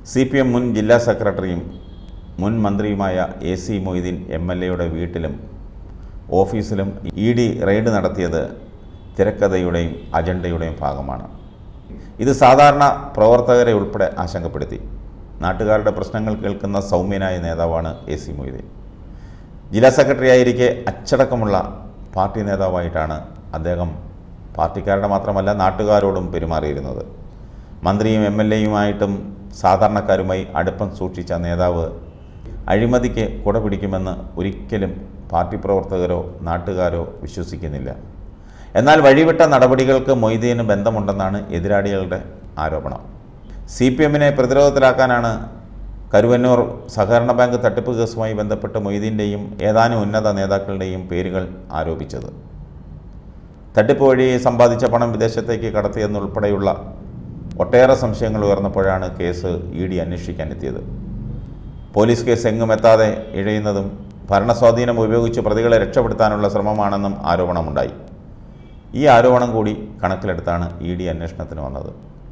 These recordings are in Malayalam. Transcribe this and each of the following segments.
CPM മുൻ ജില്ലാ സെക്രട്ടറിയും മുൻ മന്ത്രിയുമായ AC മൊയ്തീൻ MLAയുടെ വീട്ടിലും ഓഫീസിലും ED റെയ്ഡ് നടത്തിയത് തിരക്കഥയുടെയും അജണ്ടയുടെയും ഭാഗമാണ്. ഇത് സാധാരണ പ്രവർത്തകരെ ഉൾപ്പെടെ ആശങ്കപ്പെടുത്തി. നാട്ടുകാരുടെ പ്രശ്നങ്ങൾ കേൾക്കുന്ന സൗമ്യനായ നേതാവാണ് AC മൊയ്തീൻ. ജില്ലാ സെക്രട്ടറി ആയിരിക്കെ അച്ചടക്കമുള്ള പാർട്ടി നേതാവായിട്ടാണ് അദ്ദേഹം പാർട്ടിക്കാരുടെ മാത്രമല്ല നാട്ടുകാരോടും പെരുമാറിയിരുന്നത്. മന്ത്രിയും MLAയുമായിട്ടും സാധാരണക്കാരുമായി അടുപ്പം സൂക്ഷിച്ച നേതാവ് അഴിമതിക്ക് കുട പിടിക്കുമെന്ന് ഒരിക്കലും പാർട്ടി പ്രവർത്തകരോ നാട്ടുകാരോ വിശ്വസിക്കുന്നില്ല. എന്നാൽ വഴിവിട്ട നടപടികൾക്ക് മൊയ്തീന് ബന്ധമുണ്ടെന്നാണ് എതിരാളികളുടെ ആരോപണം. CPMനെ പ്രതിരോധത്തിലാക്കാനാണ് കരുവന്നൂർ സഹകരണ ബാങ്ക് തട്ടിപ്പ് കേസുമായി ബന്ധപ്പെട്ട് മൊയ്തീൻ്റെയും ഏതാനും ഉന്നത നേതാക്കളുടെയും പേരുകൾ ആരോപിച്ചത്. തട്ടിപ്പ് വഴി സമ്പാദിച്ച പണം വിദേശത്തേക്ക് കടത്തിയെന്നുൾപ്പെടെയുള്ള ഒട്ടേറെ സംശയങ്ങൾ ഉയർന്നപ്പോഴാണ് കേസ് ED അന്വേഷിക്കാനെത്തിയത്. പോലീസ് കേസ് എങ്ങും എത്താതെ ഇഴയുന്നതും ഭരണസ്വാധീനം ഉപയോഗിച്ച് പ്രതികളെ രക്ഷപ്പെടുത്താനുള്ള ശ്രമമാണെന്നും ആരോപണമുണ്ടായി. ഈ ആരോപണം കൂടി കണക്കിലെടുത്താണ് ED അന്വേഷണത്തിന് വന്നത്.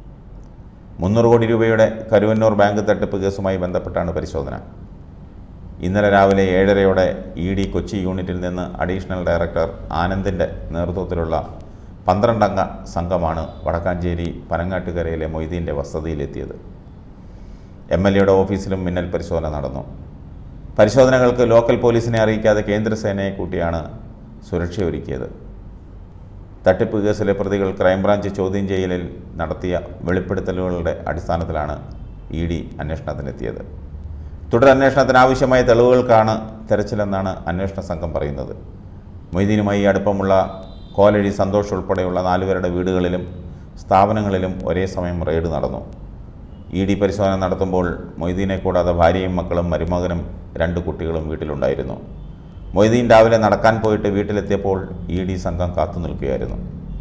300 കോടി രൂപയുടെ കരുവന്നൂർ ബാങ്ക് തട്ടിപ്പ് കേസുമായി ബന്ധപ്പെട്ടാണ് പരിശോധന. ഇന്നലെ രാവിലെ 7:30 ED കൊച്ചി യൂണിറ്റിൽ നിന്ന് അഡീഷണൽ ഡയറക്ടർ ആനന്ദിൻ്റെ നേതൃത്വത്തിലുള്ള 12 അംഗ സംഘമാണ് വടക്കാഞ്ചേരി പനങ്ങാട്ടുകരയിലെ മൊയ്തീൻ്റെ വസതിയിലെത്തിയത്. MLAയുടെ ഓഫീസിലും മിന്നൽ പരിശോധന നടന്നു. പരിശോധനകൾക്ക് ലോക്കൽ പോലീസിനെ അറിയിക്കാതെ കേന്ദ്രസേനയെ കൂട്ടിയാണ് സുരക്ഷയൊരുക്കിയത്. തട്ടിപ്പ് കേസിലെ പ്രതികൾ ക്രൈംബ്രാഞ്ച് ചോദ്യം ചെയ്യലിൽ നടത്തിയ വെളിപ്പെടുത്തലുകളുടെ അടിസ്ഥാനത്തിലാണ് ED അന്വേഷണത്തിനെത്തിയത്. തുടരന്വേഷണത്തിനാവശ്യമായ തെളിവുകൾക്കാണ് തെരച്ചിലെന്നാണ് അന്വേഷണ സംഘം പറയുന്നത്. മൊയ്തീനുമായി അടുപ്പമുള്ള കോലഴി സന്തോഷ് ഉൾപ്പെടെയുള്ള 4 പേരുടെ വീടുകളിലും സ്ഥാപനങ്ങളിലും ഒരേ സമയം റെയ്ഡ് നടന്നു. ED പരിശോധന നടത്തുമ്പോൾ മൊയ്തീനെ കൂടാതെ ഭാര്യയും മക്കളും മരുമകനും 2 കുട്ടികളും വീട്ടിലുണ്ടായിരുന്നു. മൊയ്തീൻ രാവിലെ നടക്കാൻ പോയിട്ട് വീട്ടിലെത്തിയപ്പോൾ ED സംഘം കാത്തു നിൽക്കുകയായിരുന്നു.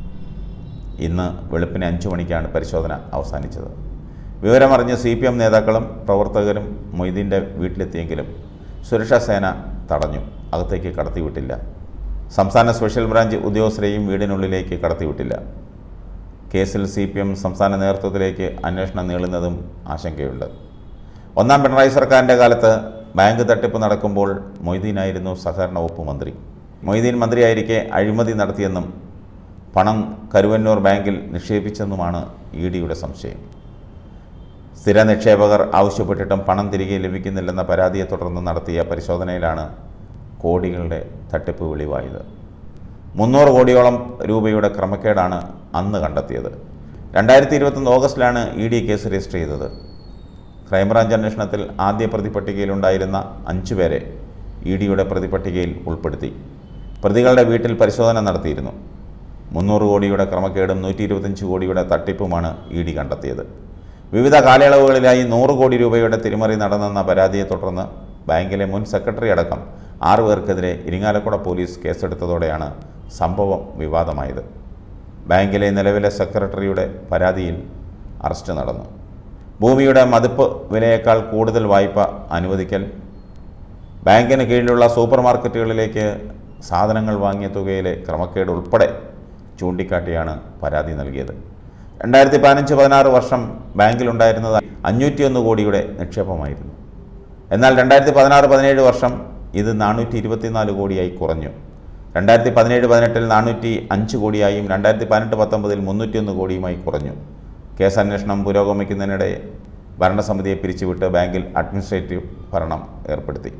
ഇന്ന് വെളുപ്പിന് 5 മണിക്കാണ് പരിശോധന അവസാനിച്ചത്. വിവരമറിഞ്ഞ് CPM നേതാക്കളും പ്രവർത്തകരും മൊയ്തീൻ്റെ വീട്ടിലെത്തിയെങ്കിലും സുരക്ഷാ സേന തടഞ്ഞു. അകത്തേക്ക് കടത്തിവിട്ടില്ല. സംസ്ഥാന സ്പെഷ്യൽ ബ്രാഞ്ച് ഉദ്യോഗസ്ഥരെയും വീടിനുള്ളിലേക്ക് കടത്തിവിട്ടില്ല. കേസിൽ CPM സംസ്ഥാന നേതൃത്വത്തിലേക്ക് അന്വേഷണം നീളുന്നതും ആശങ്കയുണ്ട്. 1ാം പിണറായി സർക്കാരിൻ്റെ കാലത്ത് ബാങ്ക് തട്ടിപ്പ് നടക്കുമ്പോൾ മൊയ്തീനായിരുന്നു സഹകരണ വകുപ്പ് മന്ത്രി. മൊയ്തീൻ മന്ത്രിയായിരിക്കെ അഴിമതി നടത്തിയെന്നും പണം കരുവന്നൂർ ബാങ്കിൽ നിക്ഷേപിച്ചെന്നുമാണ് EDയുടെ സംശയം. സ്ഥിര നിക്ഷേപകർ ആവശ്യപ്പെട്ടിട്ടും പണം തിരികെ ലഭിക്കുന്നില്ലെന്ന പരാതിയെ തുടർന്ന് നടത്തിയ പരിശോധനയിലാണ് കോടികളുടെ തട്ടിപ്പ് വെളിവായത്. 300 കോടിയോളം രൂപയുടെ ക്രമക്കേടാണ് അന്ന് കണ്ടെത്തിയത്. 2021 ഓഗസ്റ്റിലാണ് ED കേസ് രജിസ്റ്റർ ചെയ്തത്. ക്രൈംബ്രാഞ്ച് അന്വേഷണത്തിൽ ആദ്യ പ്രതിപട്ടികയിലുണ്ടായിരുന്ന 5 പേരെ EDയുടെ പ്രതിപട്ടികയിൽ ഉൾപ്പെടുത്തി. പ്രതികളുടെ വീട്ടിൽ പരിശോധന നടത്തിയിരുന്നു. 300 കോടിയുടെ ക്രമക്കേടും 125 കോടിയുടെ തട്ടിപ്പുമാണ് ED കണ്ടെത്തിയത്. വിവിധ കാലയളവുകളിലായി 100 കോടി രൂപയുടെ തിരിമറി നടന്നെന്ന പരാതിയെ തുടർന്ന് ബാങ്കിലെ മുൻ സെക്രട്ടറി അടക്കം 6 പേർക്കെതിരെ ഇരിങ്ങാലക്കുട പോലീസ് കേസെടുത്തതോടെയാണ് സംഭവം വിവാദമായത്. ബാങ്കിലെ നിലവിലെ സെക്രട്ടറിയുടെ പരാതിയിൽ അറസ്റ്റ് നടന്നു. ഭൂമിയുടെ മതിപ്പ് വിലയേക്കാൾ കൂടുതൽ വായ്പ അനുവദിക്കൽ, ബാങ്കിന് കീഴിലുള്ള സൂപ്പർ മാർക്കറ്റുകളിലേക്ക് സാധനങ്ങൾ വാങ്ങിയ തുകയിലെ ക്രമക്കേട് ഉൾപ്പെടെ ചൂണ്ടിക്കാട്ടിയാണ് പരാതി നൽകിയത്. 2015-16 വർഷം ബാങ്കിലുണ്ടായിരുന്നത് 501 കോടിയുടെ നിക്ഷേപമായിരുന്നു. എന്നാൽ 2016-17 വർഷം ഇത് 424 കോടിയായി കുറഞ്ഞു. 2017-18 405 കോടിയായും 2018-19 301 കോടിയുമായി കുറഞ്ഞു. കേസന്വേഷണം പുരോഗമിക്കുന്നതിനിടെ ഭരണസമിതിയെ പിരിച്ചുവിട്ട് ബാങ്കിൽ അഡ്മിനിസ്ട്രേറ്റീവ് ഭരണം ഏർപ്പെടുത്തി.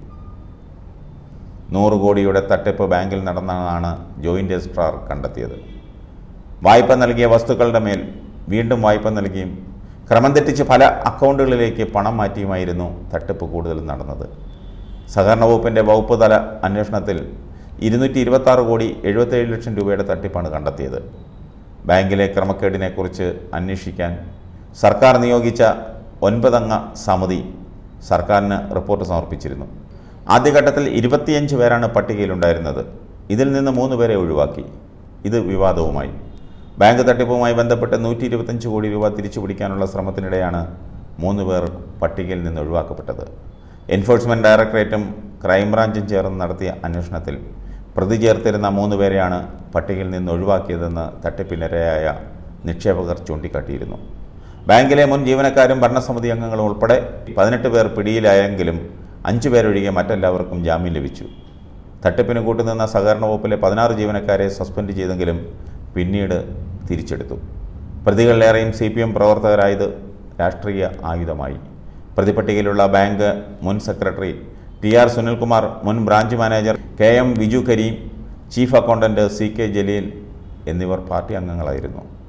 100 കോടിയുടെ തട്ടിപ്പ് ബാങ്കിൽ നടന്നതാണ് ജോയിൻ്റ് രജിസ്ട്രാർ കണ്ടെത്തിയത്. വായ്പ നൽകിയ വസ്തുക്കളുടെ മേൽ വീണ്ടും വായ്പ നൽകിയും ക്രമം തെറ്റിച്ച് പല അക്കൗണ്ടുകളിലേക്ക് പണം മാറ്റിയുമായിരുന്നു തട്ടിപ്പ് കൂടുതൽ നടന്നത്. സഹകരണ വകുപ്പിൻ്റെ വകുപ്പ് തല അന്വേഷണത്തിൽ 226 കോടി 77 ലക്ഷം രൂപയുടെ തട്ടിപ്പാണ് കണ്ടെത്തിയത്. ബാങ്കിലെ ക്രമക്കേടിനെക്കുറിച്ച് അന്വേഷിക്കാൻ സർക്കാർ നിയോഗിച്ച 9 അംഗ സമിതി സർക്കാരിന് റിപ്പോർട്ട് സമർപ്പിച്ചിരുന്നു. ആദ്യഘട്ടത്തിൽ 25 പേരാണ് പട്ടികയിലുണ്ടായിരുന്നത്. ഇതിൽ നിന്ന് 3 പേരെ ഒഴിവാക്കി. ഇത് വിവാദവുമായി. ബാങ്ക് തട്ടിപ്പുമായി ബന്ധപ്പെട്ട് 125 കോടി രൂപ തിരിച്ചുപിടിക്കാനുള്ള ശ്രമത്തിനിടെയാണ് 3 പേർ പട്ടികയിൽ നിന്ന് ഒഴിവാക്കപ്പെട്ടത്. എൻഫോഴ്സ്മെൻറ്റ് ഡയറക്ടറേറ്റും ക്രൈംബ്രാഞ്ചും ചേർന്ന് നടത്തിയ അന്വേഷണത്തിൽ പ്രതി ചേർത്തിരുന്ന 3 പേരെയാണ് പട്ടികയിൽ നിന്ന് ഒഴിവാക്കിയതെന്ന് തട്ടിപ്പിനിരയായ നിക്ഷേപകർ ചൂണ്ടിക്കാട്ടിയിരുന്നു. ബാങ്കിലെ മുൻ ജീവനക്കാരും ഭരണസമിതി അംഗങ്ങളും ഉൾപ്പെടെ 18 പേർ പിടിയിലായെങ്കിലും 5 പേരൊഴികെ മറ്റെല്ലാവർക്കും ജാമ്യം ലഭിച്ചു. തട്ടിപ്പിന് കൂട്ടുനിന്ന സഹകരണ വകുപ്പിലെ 16 ജീവനക്കാരെ സസ്പെൻഡ് ചെയ്തെങ്കിലും പിന്നീട് തിരിച്ചെടുത്തു. പ്രതികളിലേറെയും CPM പ്രവർത്തകരായത് രാഷ്ട്രീയ ആയുധമായി. പ്രതിപട്ടികയിലുള്ള ബാങ്ക് മുൻ സെക്രട്ടറി TR സുനിൽകുമാർ, മുൻ branch manager KM Viju Kareem, chief accountant CK Jaleel എന്നിവർ പാർട്ടി അംഗങ്ങളായിരുന്നു.